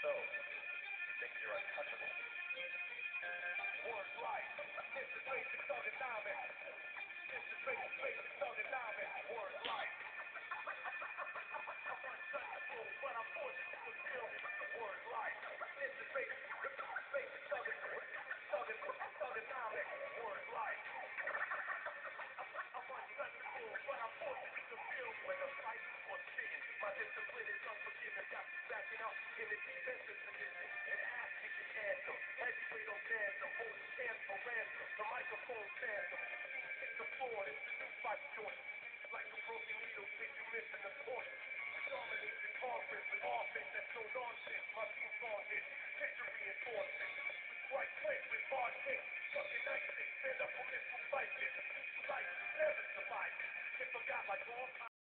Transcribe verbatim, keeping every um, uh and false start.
So, you think you're untouchable? Word life. This is basic thug and diamond. This is basic, basic thug and diamond. Word life. I'm untouchable, but I'm forced to fulfill the word life. This is basic, basic thug and thug and thug and diamond. Word life. I'm untouchable, but I'm forced to fulfill when the fight was spitting. My discipline is unforgiving. Got you backing up in the defensive position. And ass kicking anthem. Heavyweight on tandem. Holding hands for ransom. The microphone tandem. Team hit the floor. It's the new fight choice. Like a broken needle, think you missing the point. Dominate the conference with offense that's no nonsense. My team song hits. Picture reinforcement. Right quick with hard kicks. Fucking nice things. Stand up for missile fight this. Life never survive it. If I got like all